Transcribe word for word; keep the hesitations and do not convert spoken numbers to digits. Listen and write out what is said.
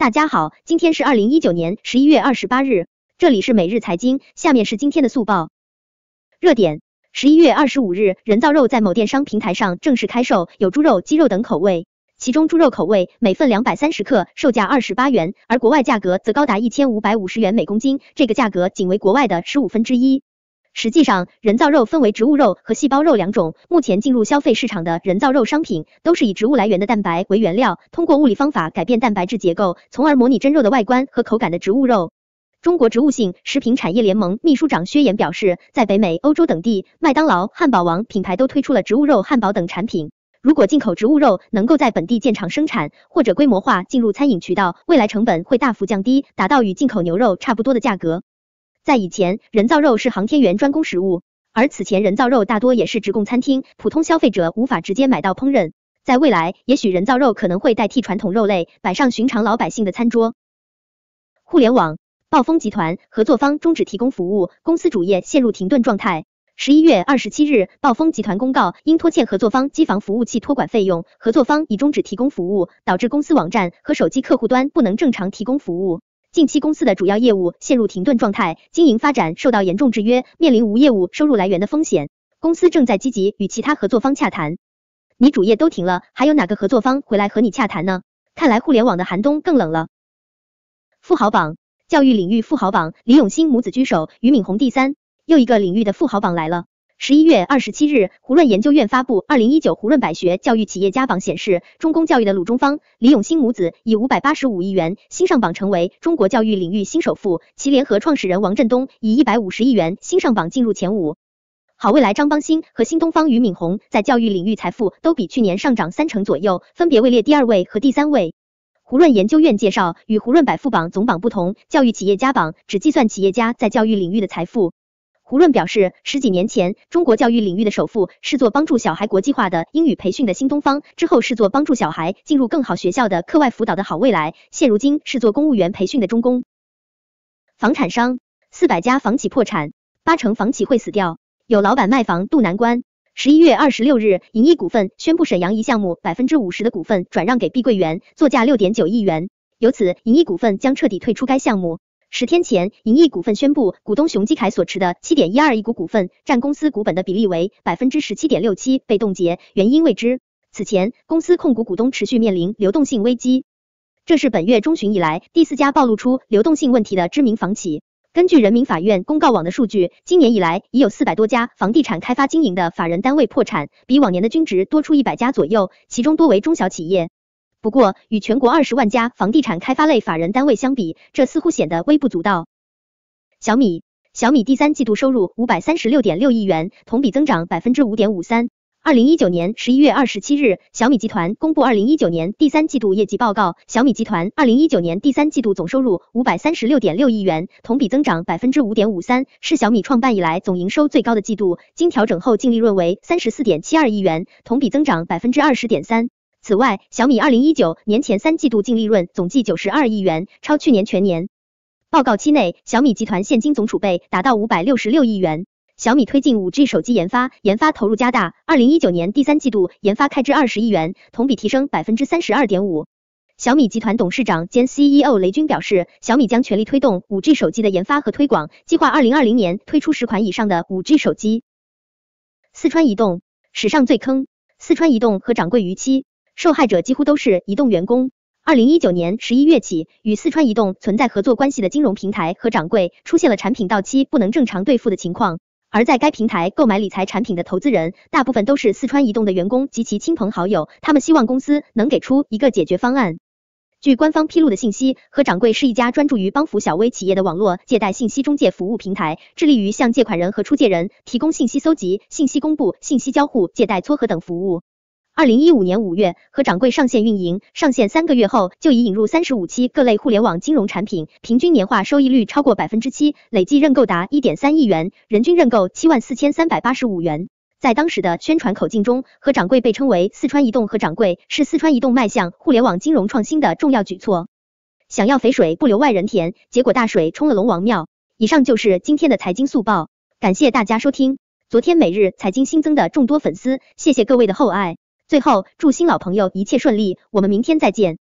大家好，今天是二零一九年十一月二十八日，这里是每日财经，下面是今天的速报。热点：十一月二十五日，人造肉在某电商平台上正式开售，有猪肉、鸡肉等口味，其中猪肉口味每份两百三十克，售价二十八元，而国外价格则高达一千五百五十元每公斤，这个价格仅为国外的十五分之一。实际上，人造肉分为植物肉和细胞肉两种，目前进入消费市场的人造肉商品都是以植物来源的蛋白为原料，通过物理方法改变蛋白质结构，从而模拟真肉的外观和口感的植物肉。中国植物性食品产业联盟秘书长薛岩表示，在北美、欧洲等地，麦当劳、汉堡王品牌都推出了植物肉汉堡等产品。如果进口植物肉能够在本地建厂生产，或者规模化进入餐饮渠道，未来成本会大幅降低，达到与进口牛肉差不多的价格。在以前，人造肉是航天员专供食物，而此前人造肉大多也是直供餐厅，普通消费者无法直接买到烹饪。在未来，也许人造肉可能会代替传统肉类，摆上寻常老百姓的餐桌。互联网，暴风集团合作方终止提供服务，公司主业陷入停顿状态。十一月二十七日，暴风集团公告，因拖欠合作方机房服务器托管费用，合作方已终止提供服务，导致公司网站和手机客户端不能正常提供服务。近期公司的主要业务陷入停顿状态，经营发展受到严重制约，面临无业务收入来源的风险。公司正在积极与其他合作方洽谈。你主业都停了，还有哪个合作方回来和你洽谈呢？看来互联网的寒冬更冷了。富豪榜，教育领域富豪榜，李永新母子居首，俞敏洪第三。又一个领域的富豪榜来了。十一月二十七日，胡润研究院发布二零一九胡润百学教育企业家榜显示，中公教育的鲁中方、李永新母子以五百八十五亿元新上榜，成为中国教育领域新首富，其联合创始人王振东以一百五十亿元新上榜进入前五。好未来张邦鑫和新东方俞敏洪在教育领域财富都比去年上涨三成左右，分别位列第二位和第三位。胡润研究院介绍，与胡润百富榜总榜不同，教育企业家榜只计算企业家在教育领域的财富。胡润表示，十几年前，中国教育领域的首富是做帮助小孩国际化的英语培训的新东方，之后是做帮助小孩进入更好学校的课外辅导的好未来，现如今是做公务员培训的中公。房产商，四百家房企破产，八成房企会死掉，有老板卖房渡难关。十一月二十六日，银翼股份宣布沈阳一项目 百分之五十 的股份转让给碧桂园，作价 六点九亿元，由此银翼股份将彻底退出该项目。十天前，银翼股份宣布，股东熊基凯所持的 七点一二亿股股份占公司股本的比例为 百分之十七点六七， 被冻结，原因未知。此前，公司控股股东持续面临流动性危机。这是本月中旬以来第四家暴露出流动性问题的知名房企。根据人民法院公告网的数据，今年以来已有四百多家房地产开发经营的法人单位破产，比往年的均值多出一百家左右，其中多为中小企业。不过，与全国二十万家房地产开发类法人单位相比，这似乎显得微不足道。小米，小米第三季度收入 五百三十六点六亿元，同比增长 百分之五点五三。二零一九年十一月二十七日，小米集团公布二零一九年第三季度业绩报告，小米集团二零一九年第三季度总收入 五百三十六点六亿元，同比增长 百分之五点五三，是小米创办以来总营收最高的季度，经调整后净利润为 三十四点七二亿元，同比增长 百分之二十点三。此外，小米二零一九年前三季度净利润总计九十二亿元，超去年全年。报告期内，小米集团现金总储备达到五百六十六亿元。小米推进 五 G 手机研发，研发投入加大，二零一九年第三季度研发开支二十亿元，同比提升 百分之三十二点五。小米集团董事长兼 C E O 雷军表示，小米将全力推动 五 G 手机的研发和推广，计划二零二零年推出十款以上的 五 G 手机。四川移动，史上最坑，四川移动和掌柜逾期。受害者几乎都是移动员工。二零一九年十一月起，与四川移动存在合作关系的金融平台和掌柜出现了产品到期不能正常兑付的情况，而在该平台购买理财产品的投资人，大部分都是四川移动的员工及其亲朋好友，他们希望公司能给出一个解决方案。据官方披露的信息，和掌柜是一家专注于帮扶小微企业的网络借贷信息中介服务平台，致力于向借款人和出借人提供信息搜集、信息公布、信息交互、借贷撮合等服务。二零一五年五月，和掌柜上线运营，上线三个月后就已引入三十五期各类互联网金融产品，平均年化收益率超过 百分之七， 累计认购达 一点三亿元，人均认购 七万四千三百八十五元。在当时的宣传口径中，和掌柜被称为四川移动和掌柜，是四川移动迈向互联网金融创新的重要举措。想要肥水不流外人田，结果大水冲了龙王庙。以上就是今天的财经速报，感谢大家收听。昨天每日财经新增的众多粉丝，谢谢各位的厚爱。最后，祝新老朋友一切顺利，我们明天再见。